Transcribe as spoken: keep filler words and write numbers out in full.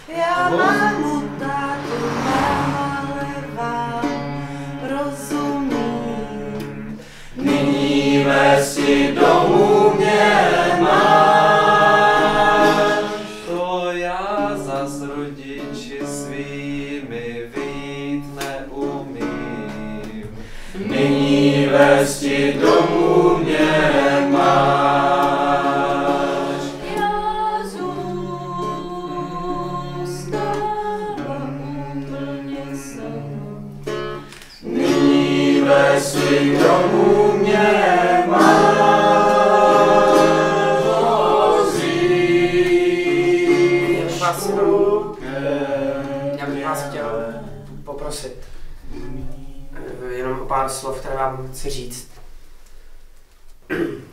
Já mámu, tátu mám, ale vám rozumím. Nyní ve si domů mě máš. To já zas rodiči svými vyjít neumím. Nyní ve si domů mě máš. Já zůstávám úplně sama. Nyní ve si domů mě máš. Já bych vás chtěl poprosit jenom o pár slov, které vám chci říct.